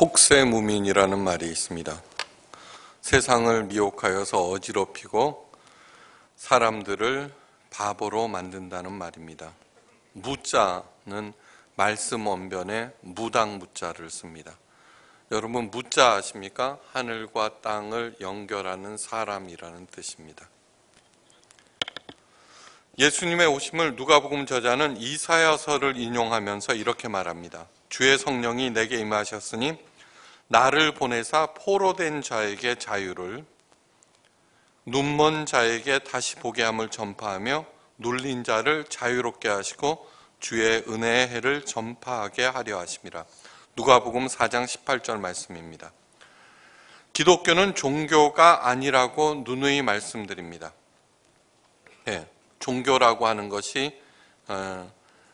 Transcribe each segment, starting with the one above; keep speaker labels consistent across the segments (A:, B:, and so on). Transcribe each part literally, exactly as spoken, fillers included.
A: 혹세무민이라는 말이 있습니다. 세상을 미혹하여서 어지럽히고 사람들을 바보로 만든다는 말입니다. 무자는 말씀 언변에 무당무자를 씁니다. 여러분 무자 아십니까? 하늘과 땅을 연결하는 사람이라는 뜻입니다. 예수님의 오심을 누가복음 저자는 이사야서를 인용하면서 이렇게 말합니다. 주의 성령이 내게 임하셨으니 나를 보내사 포로된 자에게 자유를, 눈먼 자에게 다시 보게 함을 전파하며 눌린 자를 자유롭게 하시고 주의 은혜의 해를 전파하게 하려 하심이라. 누가복음 사 장 십팔 절 말씀입니다. 기독교는 종교가 아니라고 누누이 말씀드립니다. 네, 종교라고 하는 것이 어,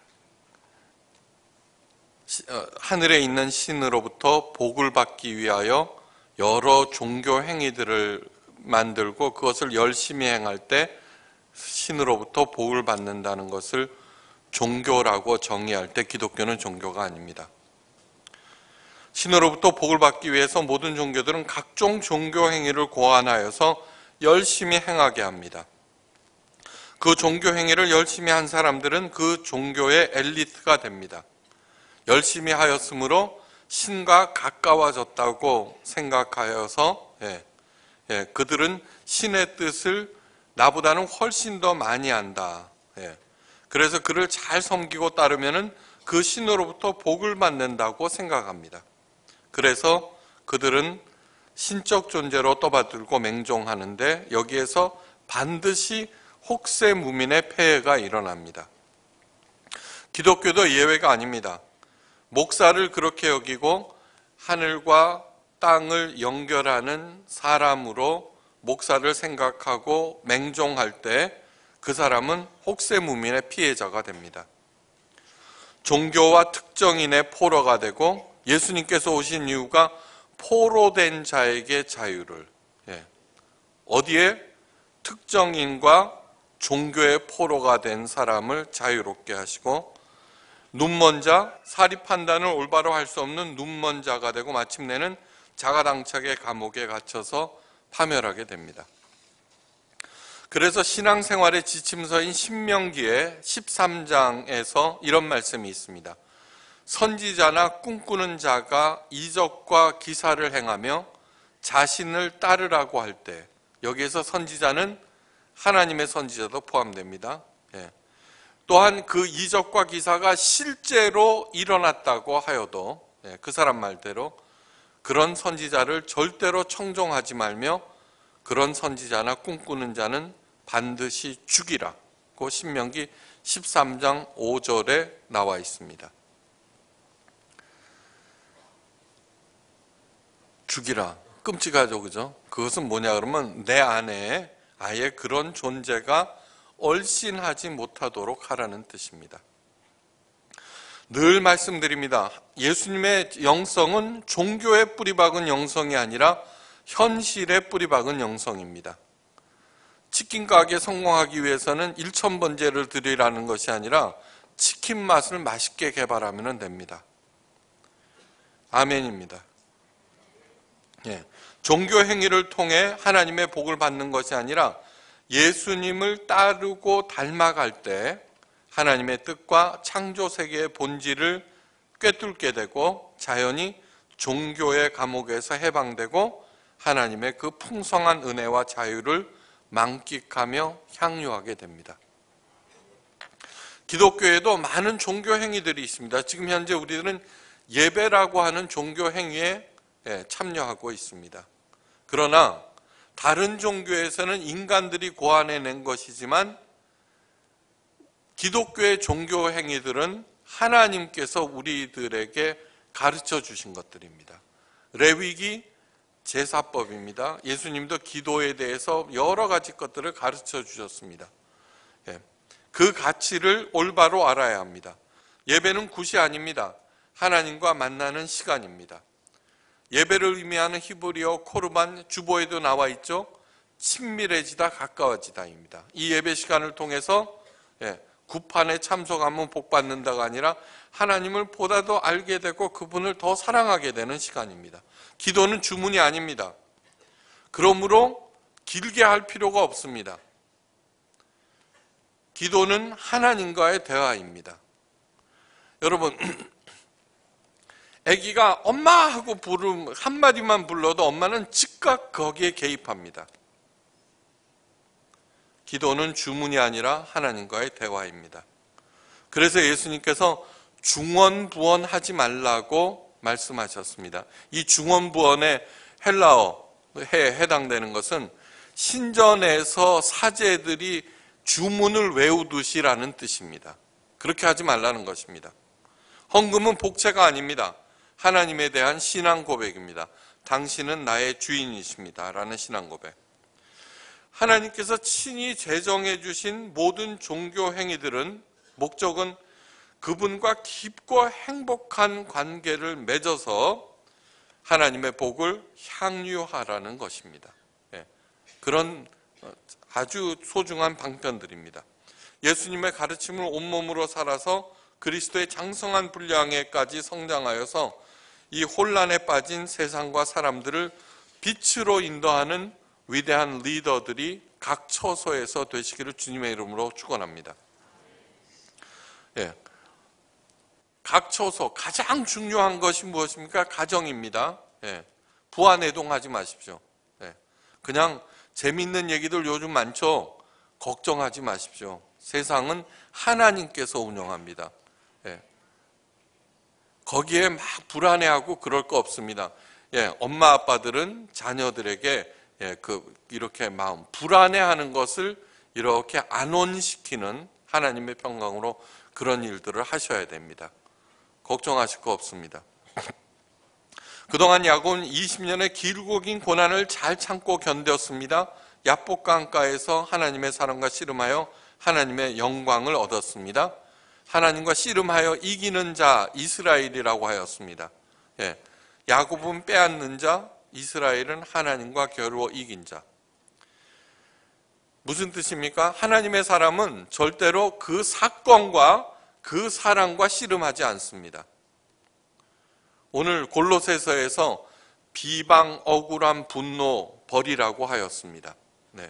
A: 하늘에 있는 신으로부터 복을 받기 위하여 여러 종교 행위들을 만들고 그것을 열심히 행할 때 신으로부터 복을 받는다는 것을 종교라고 정의할 때 기독교는 종교가 아닙니다. 신으로부터 복을 받기 위해서 모든 종교들은 각종 종교 행위를 고안하여서 열심히 행하게 합니다. 그 종교 행위를 열심히 한 사람들은 그 종교의 엘리트가 됩니다. 열심히 하였으므로 신과 가까워졌다고 생각하여서 예, 예, 그들은 신의 뜻을 나보다는 훨씬 더 많이 안다. 예, 그래서 그를 잘 섬기고 따르면은 그 신으로부터 복을 받는다고 생각합니다. 그래서 그들은 신적 존재로 떠받들고 맹종하는데 여기에서 반드시 혹세무민의 폐해가 일어납니다. 기독교도 예외가 아닙니다. 목사를 그렇게 여기고 하늘과 땅을 연결하는 사람으로 목사를 생각하고 맹종할 때 그 사람은 혹세무민의 피해자가 됩니다. 종교와 특정인의 포로가 되고 예수님께서 오신 이유가 포로된 자에게 자유를, 예, 어디에? 특정인과 종교의 포로가 된 사람을 자유롭게 하시고 눈먼 자, 사리 판단을 올바로 할 수 없는 눈먼 자가 되고 마침내는 자가당착의 감옥에 갇혀서 파멸하게 됩니다. 그래서 신앙생활의 지침서인 신명기의 십삼 장에서 이런 말씀이 있습니다. 선지자나 꿈꾸는 자가 이적과 기사를 행하며 자신을 따르라고 할 때, 여기에서 선지자는 하나님의 선지자도 포함됩니다. 예. 또한 그 이적과 기사가 실제로 일어났다고 하여도 예, 그 사람 말대로 그런 선지자를 절대로 청종하지 말며 그런 선지자나 꿈꾸는 자는 반드시 죽이라고 신명기 십삼 장 오 절에 나와 있습니다. 죽이라. 끔찍하죠, 그죠? 그것은 뭐냐 그러면 내 안에 아예 그런 존재가 얼씬하지 못하도록 하라는 뜻입니다. 늘 말씀드립니다. 예수님의 영성은 종교에 뿌리박은 영성이 아니라 현실에 뿌리박은 영성입니다. 치킨 가게 성공하기 위해서는 일천 번제를 드리라는 것이 아니라 치킨 맛을 맛있게 개발하면 됩니다. 아멘입니다. 예. 종교 행위를 통해 하나님의 복을 받는 것이 아니라 예수님을 따르고 닮아갈 때 하나님의 뜻과 창조 세계의 본질을 꿰뚫게 되고 자연히 종교의 감옥에서 해방되고 하나님의 그 풍성한 은혜와 자유를 만끽하며 향유하게 됩니다. 기독교에도 많은 종교 행위들이 있습니다. 지금 현재 우리들은 예배라고 하는 종교 행위에 참여하고 있습니다. 그러나 다른 종교에서는 인간들이 고안해낸 것이지만 기독교의 종교 행위들은 하나님께서 우리들에게 가르쳐 주신 것들입니다. 레위기 제사법입니다. 예수님도 기도에 대해서 여러 가지 것들을 가르쳐 주셨습니다. 그 가치를 올바로 알아야 합니다. 예배는 굿이 아닙니다. 하나님과 만나는 시간입니다. 예배를 의미하는 히브리어 코르반 주보에도 나와 있죠. 친밀해지다 가까워지다입니다. 이 예배 시간을 통해서 구판에 참석하면 복 받는다가 아니라 하나님을 보다 더 알게 되고 그분을 더 사랑하게 되는 시간입니다. 기도는 주문이 아닙니다. 그러므로 길게 할 필요가 없습니다. 기도는 하나님과의 대화입니다. 여러분, 아기가 엄마 하고 부름 한마디만 불러도 엄마는 즉각 거기에 개입합니다. 기도는 주문이 아니라 하나님과의 대화입니다. 그래서 예수님께서 중언부언하지 말라고 말씀하셨습니다. 이 중언부언의 헬라어에 해당되는 것은 신전에서 사제들이 주문을 외우듯이라는 뜻입니다. 그렇게 하지 말라는 것입니다. 헌금은 복채가 아닙니다. 하나님에 대한 신앙 고백입니다. 당신은 나의 주인이십니다 라는 신앙 고백. 하나님께서 친히 제정해 주신 모든 종교 행위들은 목적은 그분과 깊고 행복한 관계를 맺어서 하나님의 복을 향유하라는 것입니다. 그런 아주 소중한 방편들입니다. 예수님의 가르침을 온몸으로 살아서 그리스도의 장성한 분량에까지 성장하여서 이 혼란에 빠진 세상과 사람들을 빛으로 인도하는 위대한 리더들이 각 처소에서 되시기를 주님의 이름으로 축원합니다. 예. 각 처소 가장 중요한 것이 무엇입니까? 가정입니다. 예. 부안해동하지 마십시오. 예. 그냥 재밌는 얘기들 요즘 많죠? 걱정하지 마십시오. 세상은 하나님께서 운영합니다. 예. 거기에 막 불안해하고 그럴 거 없습니다. 예. 엄마 아빠들은 자녀들에게 예, 그 이렇게 마음 불안해하는 것을 이렇게 안온시키는 하나님의 평강으로 그런 일들을 하셔야 됩니다. 걱정하실 거 없습니다. 그동안 야곱은 이십 년의 길고 긴 고난을 잘 참고 견뎠습니다. 야복 강가에서 하나님의 사랑과 씨름하여 하나님의 영광을 얻었습니다. 하나님과 씨름하여 이기는 자 이스라엘이라고 하였습니다. 예, 야곱은 빼앗는 자, 이스라엘은 하나님과 겨루어 이긴 자. 무슨 뜻입니까? 하나님의 사람은 절대로 그 사건과 그 사랑과 씨름하지 않습니다. 오늘 골로새서에서 비방, 억울함, 분노 버리라고 하였습니다. 네.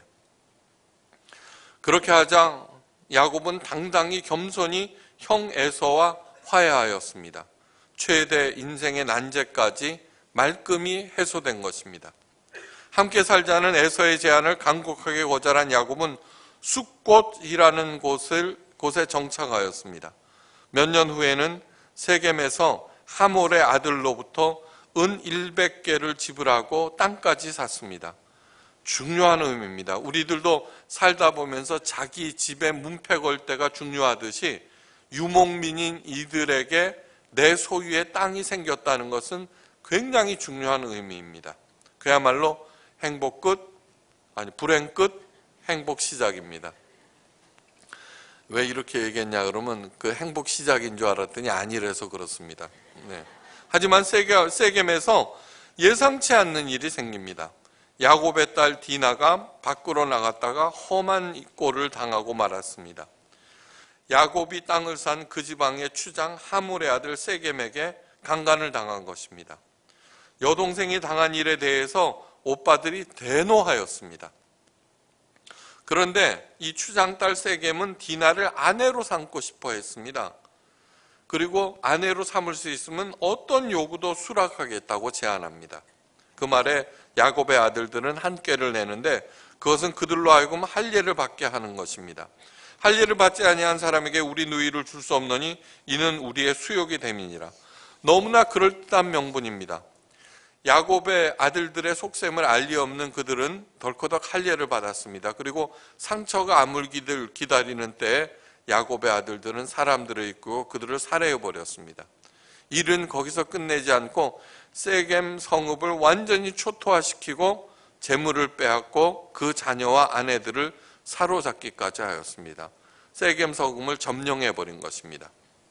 A: 그렇게 하자 야곱은 당당히 겸손히 형 에서와 화해하였습니다. 최대 인생의 난제까지 말끔히 해소된 것입니다. 함께 살자는 에서의 제안을 간곡하게 거절한 야곱은 숫곳이라는 곳을, 곳에 정착하였습니다. 몇 년 후에는 세겜에서 하몰의 아들로부터 은 일백 개를 지불하고 땅까지 샀습니다. 중요한 의미입니다. 우리들도 살다 보면서 자기 집에 문패 걸 때가 중요하듯이 유목민인 이들에게 내 소유의 땅이 생겼다는 것은 굉장히 중요한 의미입니다. 그야말로 행복 끝, 아니 불행 끝, 행복 시작입니다. 왜 이렇게 얘기했냐 그러면 그 행복 시작인 줄 알았더니 아니래서 그렇습니다. 네. 하지만 세겜에서 예상치 않는 일이 생깁니다. 야곱의 딸 디나가 밖으로 나갔다가 험한 꼴을 당하고 말았습니다. 야곱이 땅을 산 그 지방의 추장 하몰의 아들 세겜에게 강간을 당한 것입니다. 여동생이 당한 일에 대해서 오빠들이 대노하였습니다. 그런데 이 추장딸 세겜은 디나를 아내로 삼고 싶어 했습니다. 그리고 아내로 삼을 수 있으면 어떤 요구도 수락하겠다고 제안합니다. 그 말에 야곱의 아들들은 한 꾀를 내는데 그것은 그들로 하여금 할례를 받게 하는 것입니다. 할례를 받지 아니한 사람에게 우리 누이를 줄 수 없느니 이는 우리의 수욕이 됨이니라. 너무나 그럴듯한 명분입니다. 야곱의 아들들의 속셈을 알 리 없는 그들은 덜커덕 할례를 받았습니다. 그리고 상처가 아물기를 기다리는 때에 야곱의 아들들은 사람들을 이끌고 그들을 살해해버렸습니다. 일은 거기서 끝내지 않고 세겜 성읍을 완전히 초토화시키고 재물을 빼앗고 그 자녀와 아내들을 사로잡기까지 하였습니다. 세겜 성읍을 점령해버린 것입니다.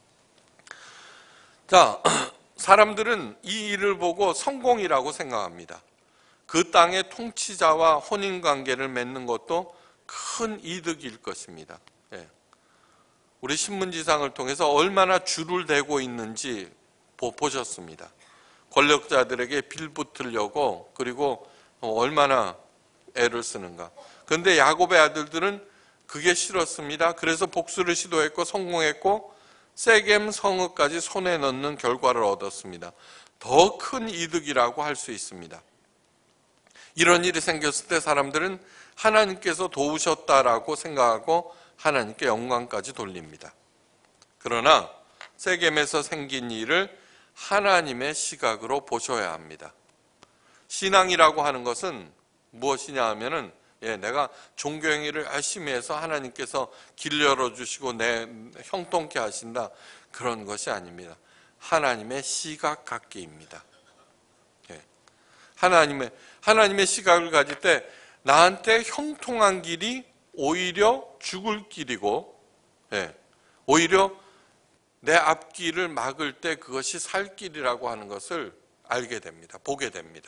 A: 자, 사람들은 이 일을 보고 성공이라고 생각합니다. 그 땅의 통치자와 혼인관계를 맺는 것도 큰 이득일 것입니다. 예. 우리 신문지상을 통해서 얼마나 줄을 대고 있는지 보셨습니다. 권력자들에게 빌붙으려고, 그리고 얼마나 애를 쓰는가. 그런데 야곱의 아들들은 그게 싫었습니다. 그래서 복수를 시도했고 성공했고 세겜 성읍까지 손에 넣는 결과를 얻었습니다. 더 큰 이득이라고 할 수 있습니다. 이런 일이 생겼을 때 사람들은 하나님께서 도우셨다라고 생각하고 하나님께 영광까지 돌립니다. 그러나 세겜에서 생긴 일을 하나님의 시각으로 보셔야 합니다. 신앙이라고 하는 것은 무엇이냐 하면은 예, 내가 종교 행위를 열심히 해서 하나님께서 길 열어주시고 내 형통케 하신다, 그런 것이 아닙니다. 하나님의 시각 갖기입니다. 예. 하나님의 하나님의 시각을 가질 때 나한테 형통한 길이 오히려 죽을 길이고, 예, 오히려 내 앞길을 막을 때 그것이 살 길이라고 하는 것을 알게 됩니다. 보게 됩니다.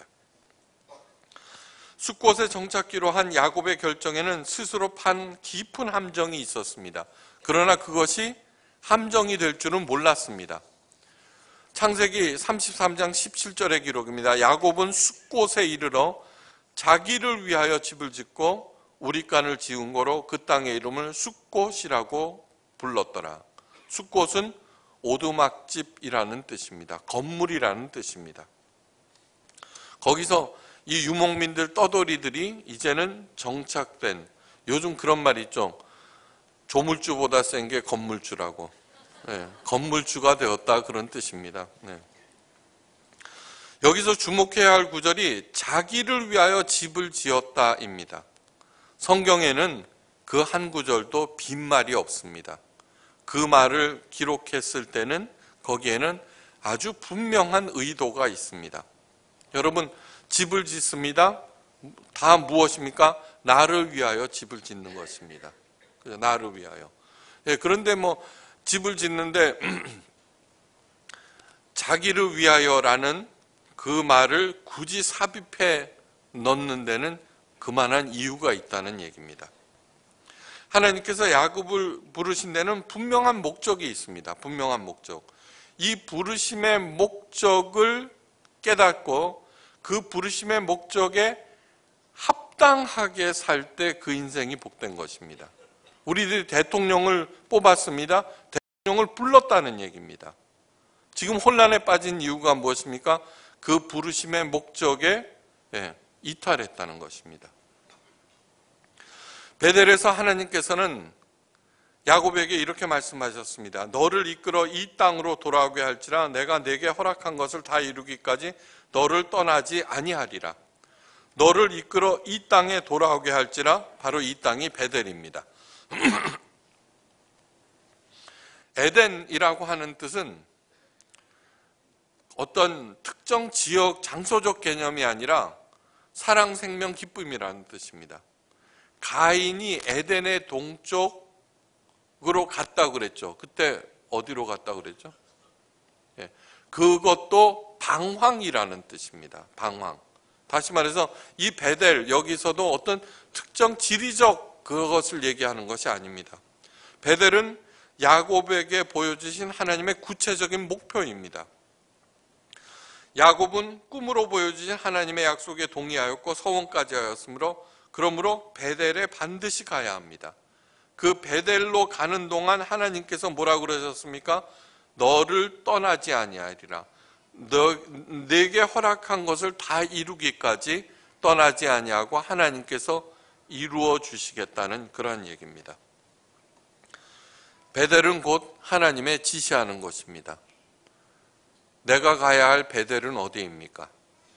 A: 숫곳에 정착기로 한 야곱의 결정에는 스스로 판 깊은 함정이 있었습니다. 그러나 그것이 함정이 될 줄은 몰랐습니다. 창세기 삼십삼 장 십칠 절의 기록입니다. 야곱은 숫곳에 이르러 자기를 위하여 집을 짓고 우리간을 지은 거로 그 땅의 이름을 숫곳이라고 불렀더라. 숫곳은 오두막집이라는 뜻입니다. 건물이라는 뜻입니다. 거기서 이 유목민들 떠돌이들이 이제는 정착된, 요즘 그런 말 있죠. 조물주보다 센 게 건물주라고. 네, 건물주가 되었다, 그런 뜻입니다. 네. 여기서 주목해야 할 구절이 자기를 위하여 집을 지었다입니다. 성경에는 그 한 구절도 빈말이 없습니다. 그 말을 기록했을 때는 거기에는 아주 분명한 의도가 있습니다. 여러분, 집을 짓습니다. 다 무엇입니까? 나를 위하여 집을 짓는 것입니다. 나를 위하여. 예, 그런데 뭐 집을 짓는데 자기를 위하여라는 그 말을 굳이 삽입해 넣는 데는 그만한 이유가 있다는 얘기입니다. 하나님께서 야곱을 부르신 데는 분명한 목적이 있습니다. 분명한 목적. 이 부르심의 목적을 깨닫고 그 부르심의 목적에 합당하게 살 때 그 인생이 복된 것입니다. 우리들이 대통령을 뽑았습니다. 대통령을 불렀다는 얘기입니다. 지금 혼란에 빠진 이유가 무엇입니까? 그 부르심의 목적에 이탈했다는 것입니다. 베델에서 하나님께서는 야곱에게 이렇게 말씀하셨습니다. 너를 이끌어 이 땅으로 돌아오게 할지라 내가 내게 허락한 것을 다 이루기까지 너를 떠나지 아니하리라. 너를 이끌어 이 땅에 돌아오게 할지라, 바로 이 땅이 베델입니다. 에덴이라고 하는 뜻은 어떤 특정 지역, 장소적 개념이 아니라 사랑, 생명, 기쁨이라는 뜻입니다. 가인이 에덴의 동쪽으로 갔다고 그랬죠. 그때 어디로 갔다고 그랬죠? 예, 그것도 방황이라는 뜻입니다. 방황. 다시 말해서 이 베델, 여기서도 어떤 특정 지리적 그것을 얘기하는 것이 아닙니다. 베델은 야곱에게 보여주신 하나님의 구체적인 목표입니다. 야곱은 꿈으로 보여주신 하나님의 약속에 동의하였고 서원까지 하였으므로, 그러므로 베델에 반드시 가야 합니다. 그 베델로 가는 동안 하나님께서 뭐라고 그러셨습니까? 너를 떠나지 아니하리라. 너, 내게 허락한 것을 다 이루기까지 떠나지 아니하고 하나님께서 이루어 주시겠다는 그런 얘기입니다. 베델은 곧 하나님의 지시하는 곳입니다. 내가 가야 할 베델은 어디입니까?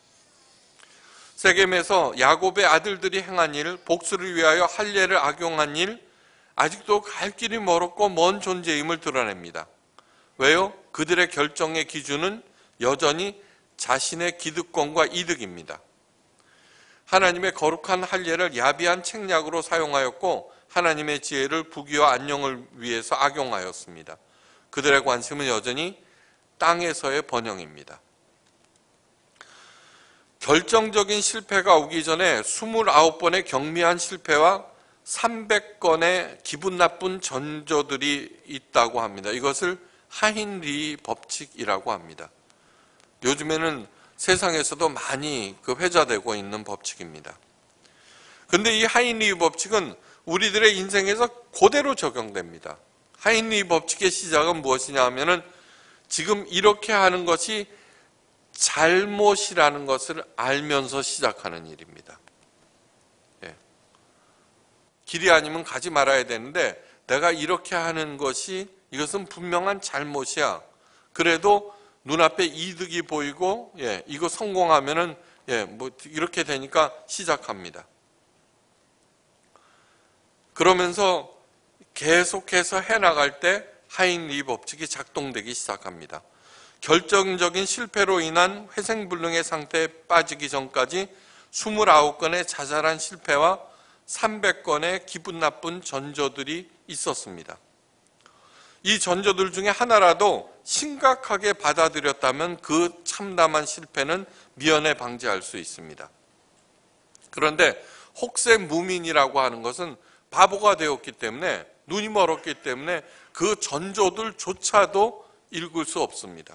A: 세겜에서 야곱의 아들들이 행한 일, 복수를 위하여 할례를 악용한 일, 아직도 갈 길이 멀었고 먼 존재임을 드러냅니다. 왜요? 그들의 결정의 기준은 여전히 자신의 기득권과 이득입니다. 하나님의 거룩한 할례를 야비한 책략으로 사용하였고 하나님의 지혜를 부귀와 안녕을 위해서 악용하였습니다. 그들의 관심은 여전히 땅에서의 번영입니다. 결정적인 실패가 오기 전에 이십구 번의 경미한 실패와 삼백 건의 기분 나쁜 전조들이 있다고 합니다. 이것을 하인리 법칙이라고 합니다. 요즘에는 세상에서도 많이 그 회자되고 있는 법칙입니다. 근데 이 하인리 법칙은 우리들의 인생에서 그대로 적용됩니다. 하인리 법칙의 시작은 무엇이냐 하면은 지금 이렇게 하는 것이 잘못이라는 것을 알면서 시작하는 일입니다. 예. 길이 아니면 가지 말아야 되는데 내가 이렇게 하는 것이 이것은 분명한 잘못이야. 그래도 눈앞에 이득이 보이고 예, 이거 성공하면은 예, 뭐 이렇게 되니까 시작합니다. 그러면서 계속해서 해나갈 때 하인리 법칙이 작동되기 시작합니다. 결정적인 실패로 인한 회생불능의 상태에 빠지기 전까지 이십구 건의 자잘한 실패와 삼백 건의 기분 나쁜 전조들이 있었습니다. 이 전조들 중에 하나라도 심각하게 받아들였다면 그 참담한 실패는 미연에 방지할 수 있습니다. 그런데 혹세무민이라고 하는 것은 바보가 되었기 때문에, 눈이 멀었기 때문에 그 전조들조차도 읽을 수 없습니다.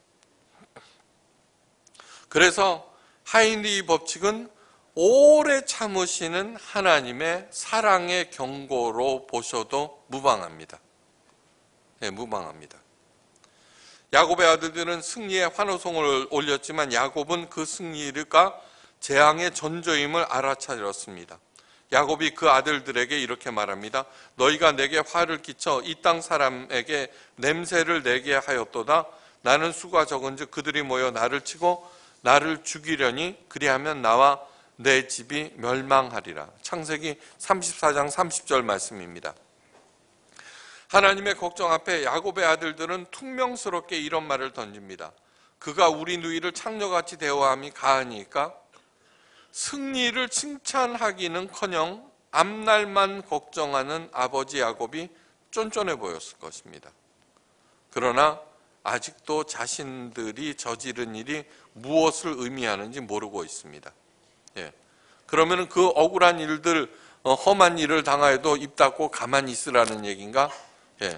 A: 그래서 하인리 법칙은 오래 참으시는 하나님의 사랑의 경고로 보셔도 무방합니다. 네, 무방합니다. 야곱의 아들들은 승리의 환호성을 올렸지만 야곱은 그 승리가 재앙의 전조임을 알아차렸습니다. 야곱이 그 아들들에게 이렇게 말합니다. 너희가 내게 화를 끼쳐 이 땅 사람에게 냄새를 내게 하였도다. 나는 수가 적은즉 그들이 모여 나를 치고 나를 죽이려니 그리하면 나와 내 집이 멸망하리라. 창세기 삼십사 장 삼십 절 말씀입니다. 하나님의 걱정 앞에 야곱의 아들들은 퉁명스럽게 이런 말을 던집니다. 그가 우리 누이를 창녀같이 대우함이 가하니까 승리를 칭찬하기는커녕 앞날만 걱정하는 아버지 야곱이 쫀쫀해 보였을 것입니다. 그러나 아직도 자신들이 저지른 일이 무엇을 의미하는지 모르고 있습니다. 예. 그러면 그 억울한 일들, 험한 일을 당하여도 입 닫고 가만히 있으라는 얘기인가? 예.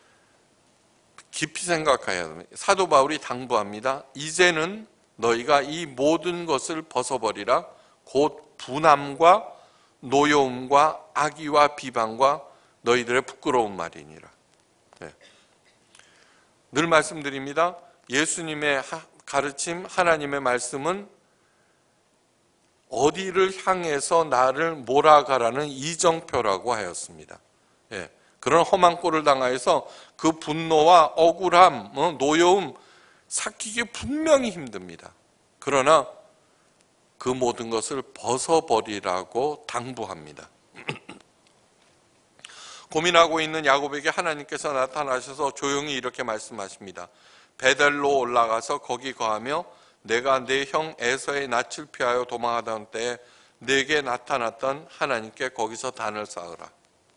A: 깊이 생각해야 합니다. 사도 바울이 당부합니다. 이제는 너희가 이 모든 것을 벗어버리라. 곧 분함과 노여움과 악의와 비방과 너희들의 부끄러운 말이니라. 네. 늘 말씀드립니다. 예수님의 가르침, 하나님의 말씀은 어디를 향해서 나를 몰아가라는 이정표라고 하였습니다. 예. 그런 험한 꼴을 당하여서 그 분노와 억울함, 노여움 삭히기 분명히 힘듭니다. 그러나 그 모든 것을 벗어버리라고 당부합니다. 고민하고 있는 야곱에게 하나님께서 나타나셔서 조용히 이렇게 말씀하십니다. 베델로 올라가서 거기 거하며 내가 내 형 에서의 낯을 피하여 도망하던 때에 내게 나타났던 하나님께 거기서 단을 쌓으라.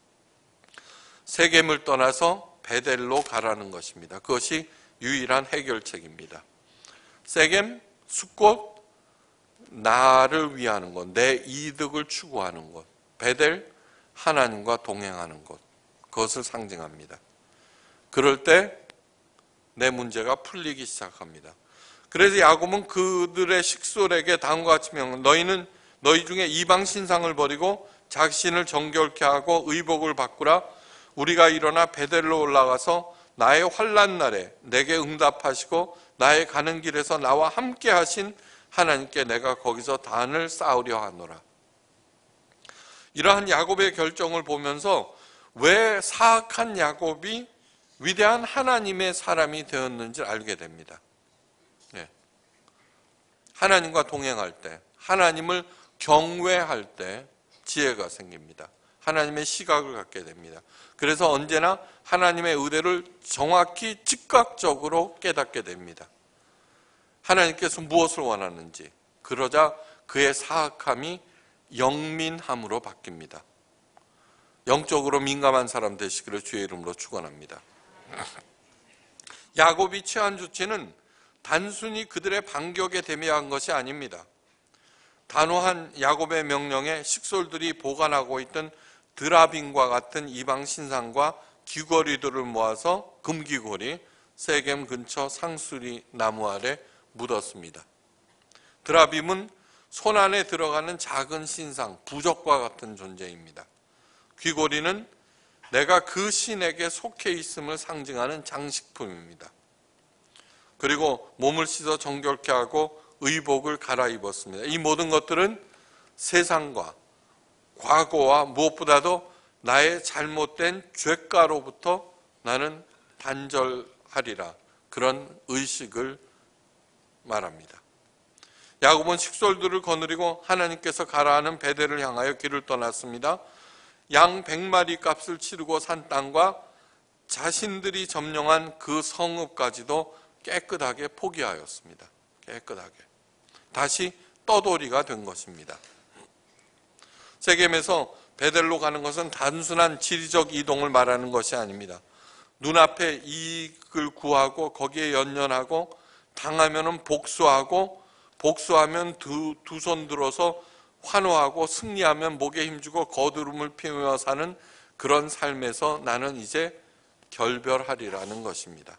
A: 세겜을 떠나서 베델로 가라는 것입니다. 그것이 유일한 해결책입니다. 세겜, 숫곳, 나를 위하는 것, 내 이득을 추구하는 것, 베델, 하나님과 동행하는 것, 그것을 상징합니다. 그럴 때 내 문제가 풀리기 시작합니다. 그래서 야곱은 그들의 식솔에게 다음과 같이 명령, 너희는 너희 중에 이방 신상을 버리고 자신을 정결케 하고 의복을 바꾸라. 우리가 일어나 베델로 올라가서 나의 환난 날에 내게 응답하시고 나의 가는 길에서 나와 함께 하신 하나님께 내가 거기서 단을 쌓으려 하노라. 이러한 야곱의 결정을 보면서 왜 사악한 야곱이 위대한 하나님의 사람이 되었는지 알게 됩니다. 네. 하나님과 동행할 때, 하나님을 경외할 때 지혜가 생깁니다. 하나님의 시각을 갖게 됩니다. 그래서 언제나 하나님의 의도를 정확히 즉각적으로 깨닫게 됩니다. 하나님께서 무엇을 원하는지. 그러자 그의 사악함이 영민함으로 바뀝니다. 영적으로 민감한 사람 되시기를 주의 이름으로 축원합니다. 야곱이 취한 조치는 단순히 그들의 반격에 대비한 것이 아닙니다. 단호한 야곱의 명령에 식솔들이 보관하고 있던 드라빈과 같은 이방 신상과 귀걸이들을 모아서 금귀걸이 세겜 근처 상수리 나무 아래 묻었습니다. 드라빔은 손 안에 들어가는 작은 신상, 부적과 같은 존재입니다. 귀걸이는 내가 그 신에게 속해 있음을 상징하는 장식품입니다. 그리고 몸을 씻어 정결케 하고 의복을 갈아입었습니다. 이 모든 것들은 세상과 과거와 무엇보다도 나의 잘못된 죄가로부터 나는 단절하리라, 그런 의식을 말합니다. 야곱은 식솔들을 거느리고 하나님께서 가라 하는 베델을 향하여 길을 떠났습니다. 양 백 마리 값을 치르고 산 땅과 자신들이 점령한 그 성읍까지도 깨끗하게 포기하였습니다. 깨끗하게. 다시 떠돌이가 된 것입니다. 세겜에서 베델로 가는 것은 단순한 지리적 이동을 말하는 것이 아닙니다. 눈앞에 이익을 구하고 거기에 연연하고 당하면은 복수하고 복수하면 두 두 손 들어서 환호하고 승리하면 목에 힘주고 거두름을 피우며 사는 그런 삶에서 나는 이제 결별하리라는 것입니다.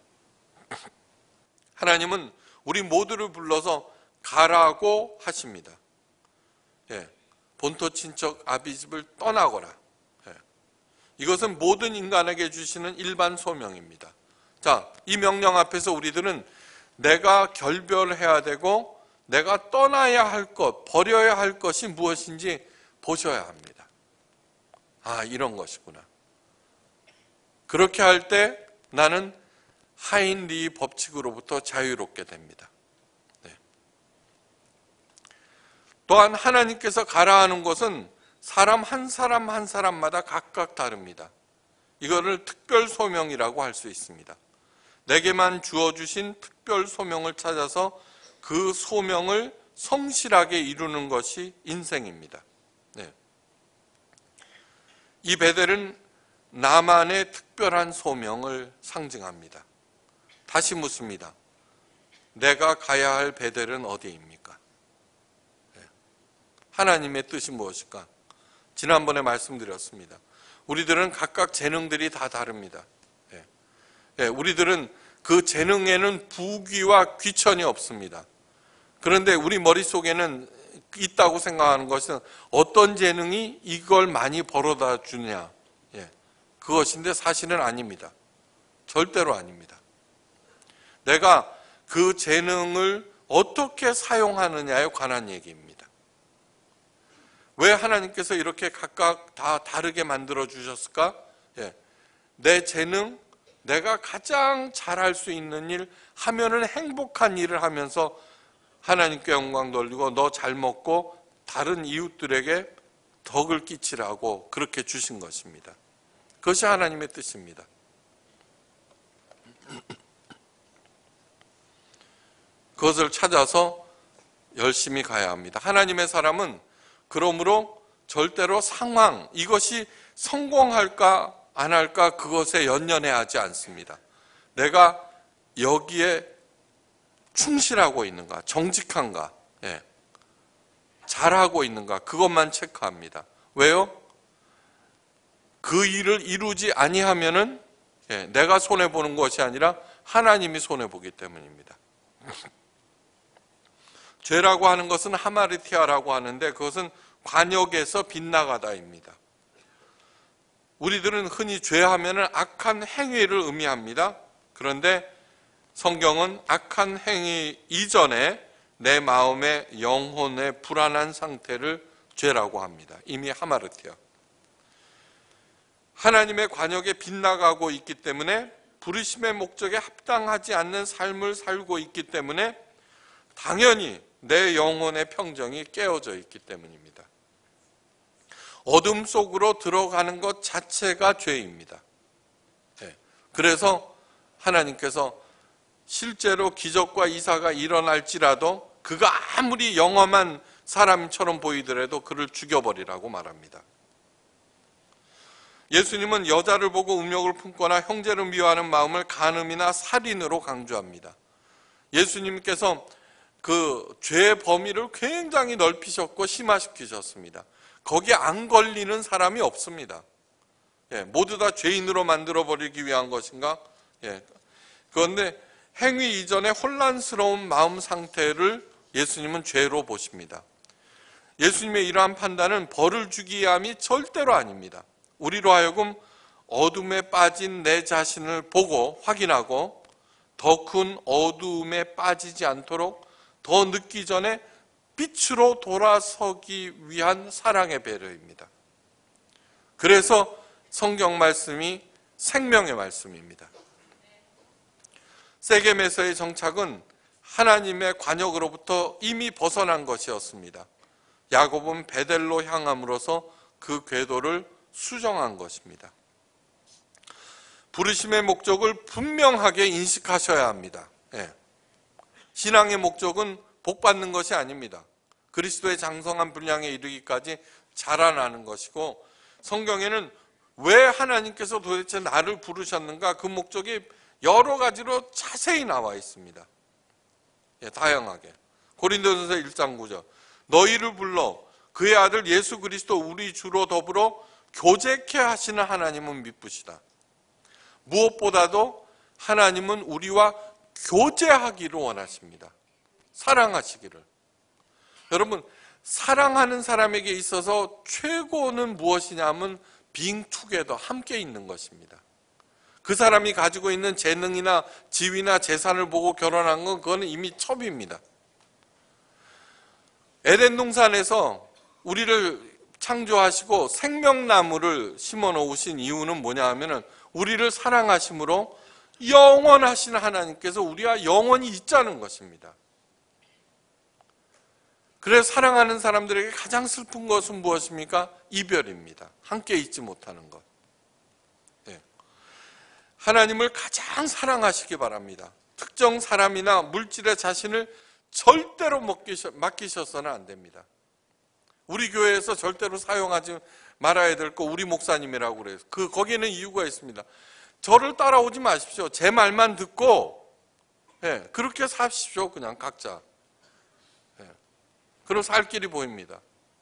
A: 하나님은 우리 모두를 불러서 가라고 하십니다. 예, 본토 친척 아비집을 떠나거라. 예, 이것은 모든 인간에게 주시는 일반 소명입니다. 자, 이 명령 앞에서 우리들은 내가 결별해야 되고 내가 떠나야 할 것, 버려야 할 것이 무엇인지 보셔야 합니다. 아, 이런 것이구나. 그렇게 할 때 나는 하인리 법칙으로부터 자유롭게 됩니다. 네. 또한 하나님께서 가라 하는 것은 사람 한 사람 한 사람마다 각각 다릅니다. 이거를 특별 소명이라고 할 수 있습니다. 내게만 주어주신 특별 소명을 찾아서 그 소명을 성실하게 이루는 것이 인생입니다. 네. 이 베델은 나만의 특별한 소명을 상징합니다. 다시 묻습니다. 내가 가야 할 베델은 어디입니까? 네. 하나님의 뜻이 무엇일까? 지난번에 말씀드렸습니다. 우리들은 각각 재능들이 다 다릅니다. 네. 네. 우리들은 그 재능에는 부귀와 귀천이 없습니다. 그런데 우리 머릿속에는 있다고 생각하는 것은 어떤 재능이 이걸 많이 벌어다 주냐, 예, 그것인데 사실은 아닙니다. 절대로 아닙니다. 내가 그 재능을 어떻게 사용하느냐에 관한 얘기입니다. 왜 하나님께서 이렇게 각각 다 다르게 만들어 주셨을까? 예, 내 재능, 내가 가장 잘할 수 있는 일, 하면은 행복한 일을 하면서 하나님께 영광 돌리고 너 잘 먹고 다른 이웃들에게 덕을 끼치라고 그렇게 주신 것입니다. 그것이 하나님의 뜻입니다. 그것을 찾아서 열심히 가야 합니다. 하나님의 사람은 그러므로 절대로 상황, 이것이 성공할까 안 할까 그것에 연연해하지 않습니다. 내가 여기에 충실하고 있는가, 정직한가, 예, 잘하고 있는가, 그것만 체크합니다. 왜요? 그 일을 이루지 아니하면은 예, 내가 손해보는 것이 아니라 하나님이 손해보기 때문입니다. 죄라고 하는 것은 하마르티아라고 하는데 그것은 관역에서 빗나가다입니다. 우리들은 흔히 죄하면은 악한 행위를 의미합니다. 그런데 성경은 악한 행위 이전에 내 마음의 영혼의 불안한 상태를 죄라고 합니다. 이미 하마르티아. 하나님의 관역에 빗나가고 있기 때문에 부르심의 목적에 합당하지 않는 삶을 살고 있기 때문에 당연히 내 영혼의 평정이 깨어져 있기 때문입니다. 어둠 속으로 들어가는 것 자체가 죄입니다. 네. 그래서 하나님께서 실제로 기적과 이사가 일어날지라도 그가 아무리 영험한 사람처럼 보이더라도 그를 죽여버리라고 말합니다. 예수님은 여자를 보고 음욕을 품거나 형제를 미워하는 마음을 간음이나 살인으로 강조합니다. 예수님께서 그 죄의 범위를 굉장히 넓히셨고 심화시키셨습니다. 거기에 안 걸리는 사람이 없습니다. 예, 모두 다 죄인으로 만들어버리기 위한 것인가? 예, 그런데 행위 이전의 혼란스러운 마음 상태를 예수님은 죄로 보십니다. 예수님의 이러한 판단은 벌을 주기 위함이 절대로 아닙니다. 우리로 하여금 어둠에 빠진 내 자신을 보고 확인하고 더 큰 어두움에 빠지지 않도록 더 늦기 전에 빛으로 돌아서기 위한 사랑의 배려입니다. 그래서 성경 말씀이 생명의 말씀입니다. 세겜에서의 정착은 하나님의 관역으로부터 이미 벗어난 것이었습니다. 야곱은 베델로 향함으로써 그 궤도를 수정한 것입니다. 부르심의 목적을 분명하게 인식하셔야 합니다. 예. 신앙의 목적은 복받는 것이 아닙니다. 그리스도의 장성한 분량에 이르기까지 자라나는 것이고, 성경에는 왜 하나님께서 도대체 나를 부르셨는가, 그 목적이 여러 가지로 자세히 나와 있습니다. 예, 다양하게. 고린도전서 일 장 구 절, 너희를 불러 그의 아들 예수 그리스도 우리 주로 더불어 교제케 하시는 하나님은 미쁘시다. 무엇보다도 하나님은 우리와 교제하기를 원하십니다. 사랑하시기를. 여러분, 사랑하는 사람에게 있어서 최고는 무엇이냐면 being together, 함께 있는 것입니다. 그 사람이 가지고 있는 재능이나 지위나 재산을 보고 결혼한 건 그거는 이미 첩입니다. 에덴 동산에서 우리를 창조하시고 생명나무를 심어 놓으신 이유는 뭐냐 하면은 우리를 사랑하심으로 영원하신 하나님께서 우리와 영원히 있자는 것입니다. 그래서 사랑하는 사람들에게 가장 슬픈 것은 무엇입니까? 이별입니다. 함께 있지 못하는 것. 네. 하나님을 가장 사랑하시기 바랍니다. 특정 사람이나 물질에 자신을 절대로 맡기셔서는 안 됩니다. 우리 교회에서 절대로 사용하지 말아야 될 거 우리 목사님이라고 그래요. 그 거기에는 이유가 있습니다. 저를 따라오지 마십시오. 제 말만 듣고 예, 그렇게 사십시오. 그냥 각자. 예, 그럼 살 길이 보입니다.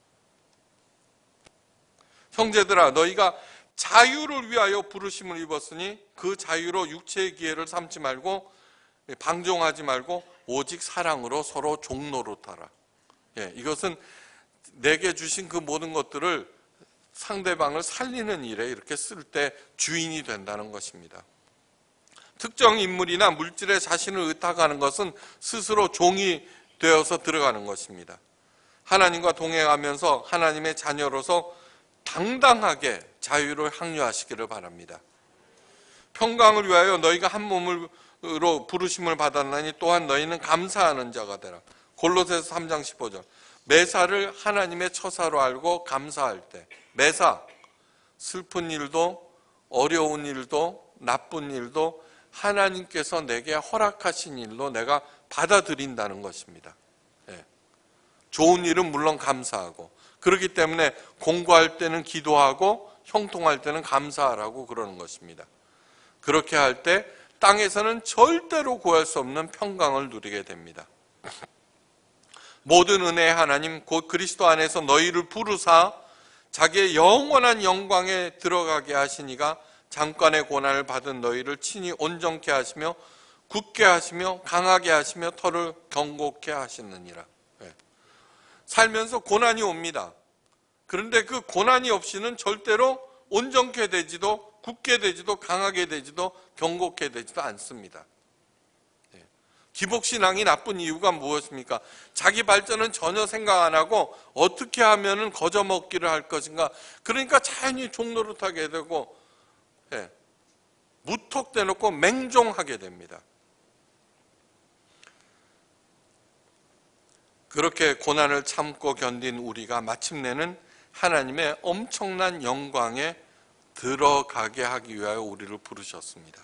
A: 형제들아, 너희가 자유를 위하여 부르심을 입었으니 그 자유로 육체의 기회를 삼지 말고 방종하지 말고 오직 사랑으로 서로 종노릇하라. 예, 이것은 내게 주신 그 모든 것들을 상대방을 살리는 일에 이렇게 쓸 때 주인이 된다는 것입니다. 특정 인물이나 물질에 자신을 의탁하는 것은 스스로 종이 되어서 들어가는 것입니다. 하나님과 동행하면서 하나님의 자녀로서 당당하게 자유를 향유하시기를 바랍니다. 평강을 위하여 너희가 한 몸으로 부르심을 받았나니 또한 너희는 감사하는 자가 되라. 골로새서 삼 장 십오 절, 매사를 하나님의 처사로 알고 감사할 때, 매사, 슬픈 일도 어려운 일도 나쁜 일도 하나님께서 내게 허락하신 일로 내가 받아들인다는 것입니다. 예. 좋은 일은 물론 감사하고, 그렇기 때문에 공부할 때는 기도하고 형통할 때는 감사하라고 그러는 것입니다. 그렇게 할 때 땅에서는 절대로 구할 수 없는 평강을 누리게 됩니다. 모든 은혜의 하나님 곧 그리스도 안에서 너희를 부르사 자기의 영원한 영광에 들어가게 하시니가 잠깐의 고난을 받은 너희를 친히 온전케 하시며 굳게 하시며 강하게 하시며 터를 견고케 하시느니라. 네. 살면서 고난이 옵니다. 그런데 그 고난이 없이는 절대로 온전케 되지도 굳게 되지도 강하게 되지도 견고케 되지도 않습니다. 네. 기복신앙이 나쁜 이유가 무엇입니까? 자기 발전은 전혀 생각 안 하고 어떻게 하면 거저먹기를 할 것인가. 그러니까 자연히 종노릇하게 되고 네. 무턱대놓고 맹종하게 됩니다. 그렇게 고난을 참고 견딘 우리가 마침내는 하나님의 엄청난 영광에 들어가게 하기 위하여 우리를 부르셨습니다.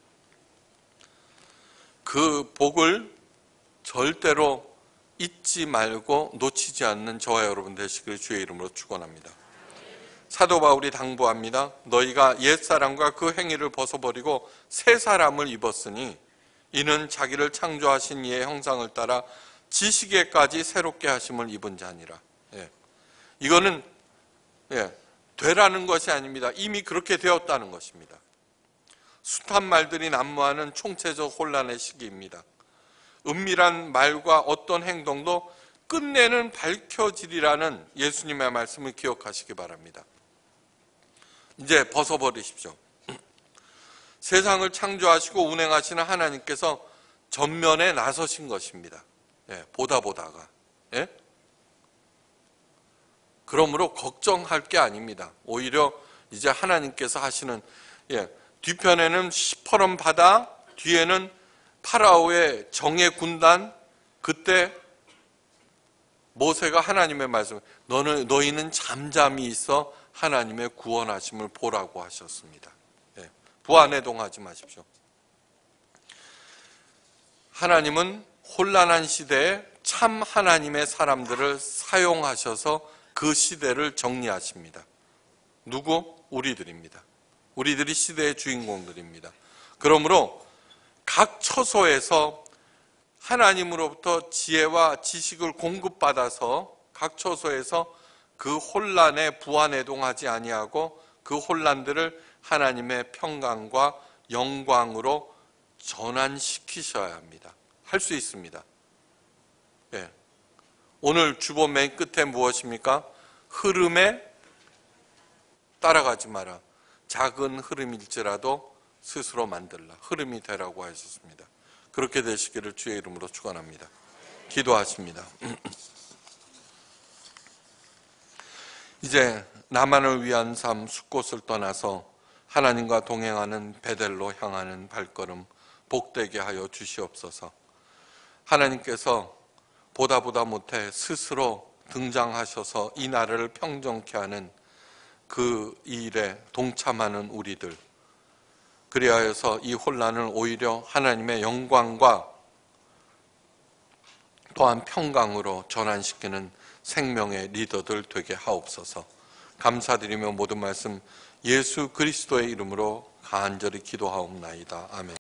A: 그 복을 절대로 잊지 말고 놓치지 않는 저와 여러분 되시기를 주의 이름으로 축원합니다. 사도 바울이 당부합니다. 너희가 옛사람과 그 행위를 벗어버리고 새 사람을 입었으니 이는 자기를 창조하신 이의 형상을 따라 지식에까지 새롭게 하심을 입은 자니라. 예. 이거는 예, 되라는 것이 아닙니다. 이미 그렇게 되었다는 것입니다. 숱한 말들이 난무하는 총체적 혼란의 시기입니다. 은밀한 말과 어떤 행동도 끝내는 밝혀지리라는 예수님의 말씀을 기억하시기 바랍니다. 이제 벗어버리십시오. 세상을 창조하시고 운행하시는 하나님께서 전면에 나서신 것입니다. 예, 보다 보다가. 예? 그러므로 걱정할 게 아닙니다. 오히려 이제 하나님께서 하시는, 예, 뒤편에는 시퍼런 바다, 뒤에는 파라오의 정예 군단. 그때 모세가 하나님의 말씀, 너는, 너희는 잠잠히 있어 하나님의 구원하심을 보라고 하셨습니다. 예, 부안해동하지 마십시오. 하나님은 혼란한 시대에 참 하나님의 사람들을 사용하셔서 그 시대를 정리하십니다. 누구? 우리들입니다. 우리들이 시대의 주인공들입니다. 그러므로 각 처소에서 하나님으로부터 지혜와 지식을 공급받아서 각 처소에서 그 혼란에 부안해동하지 아니하고 그 혼란들을 하나님의 평강과 영광으로 전환시키셔야 합니다. 할 수 있습니다. 예. 오늘 주보 맨 끝에 무엇입니까? 흐름에 따라가지 마라. 작은 흐름일지라도 스스로 만들라. 흐름이 되라고 하셨습니다. 그렇게 되시기를 주의 이름으로 축원합니다. 기도하십니다. 이제 나만을 위한 삶 숫곳을 떠나서 하나님과 동행하는 베델로 향하는 발걸음 복되게 하여 주시옵소서. 하나님께서 보다 보다 못해 스스로 등장하셔서 이 나라를 평정케 하는 그 일에 동참하는 우리들, 그리하여서 이 혼란을 오히려 하나님의 영광과 또한 평강으로 전환시키는 생명의 리더들 되게 하옵소서. 감사드리며 모든 말씀 예수 그리스도의 이름으로 간절히 기도하옵나이다. 아멘.